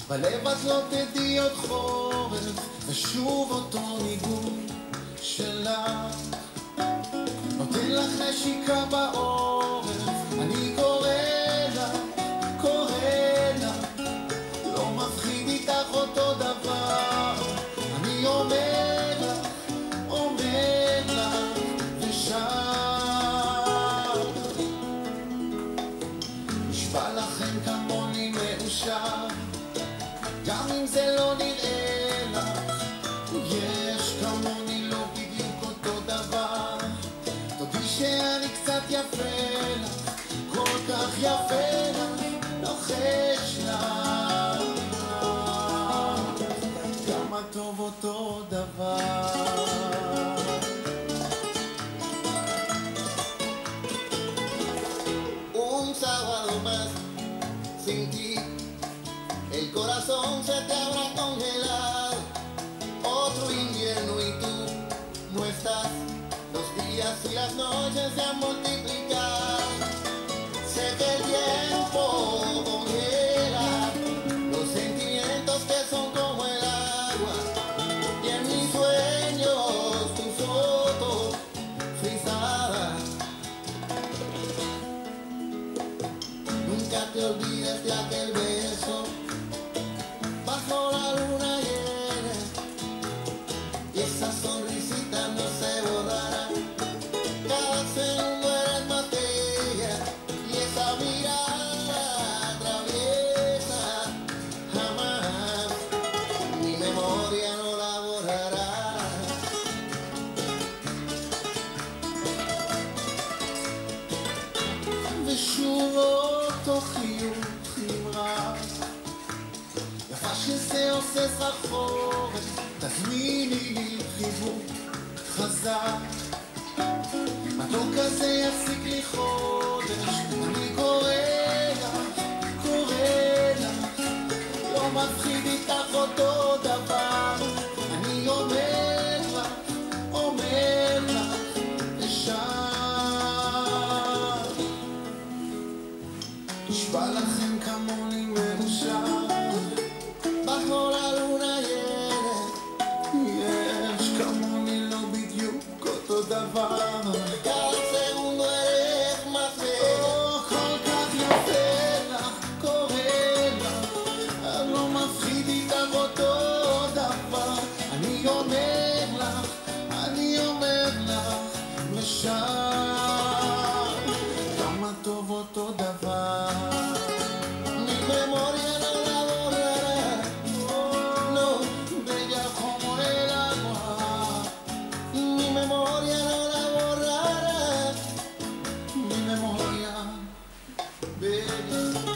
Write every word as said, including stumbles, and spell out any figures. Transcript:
בלב את לא תדעי עוד חורף, ושוב אותו ניגון שלך נותן לך נשיקה בעורף. אני קורא לך, קורא לך, לא מפחיד איתך אותו דבר. אני אומר לך, אומר לך ושר, נשבע לכם כמוני מאושר, גם אם זה לא נראה לך. יש כמוני לא בדיוק אותו דבר, תודי שאני קצת יפה לך, כל כך יפה לך, לוחש לך, כמה טוב אותו דבר. Un sábado más sin ti, el corazón se te habrá congelado. Otro invierno y tú no estás. Los días y las noches se han multiplicado. Sé que el tiempo congela los sentimientos que son como el agua. Y en mis sueños tu foto frisada. Nunca te olvides de aquel beso bajo la luna llena, y esa sonrisita no se borrará. Cada segundo eres más bella, y esa mirada traviesa jamás mi memoria no la borrará. ושוב אותו חיוך נמרח, יפה שזה עושה סחרחורת, תזמיני לי חיבוק חזק, מתוק כזה יפסיק לי חודש. אני קורא לך, קורא לך, לא מפחיד איתך אותו דבר. אני אומר לך, אומר לך ושר, נשבע לכם כמוני מאושר, bajo la luna llena. יש כמוני לא בדיוק אותו דבר, Cada segundo eres más bella. כל כך יפה לך, קורא לך, לא מפחיד איתך אותו דבר. אני אומר לך, אני אומר לך ושר, כמה טוב אותו דבר. Mi memoria no la borrará. No, Bella como el agua, mi memoria no la borrará. mi memoria bella.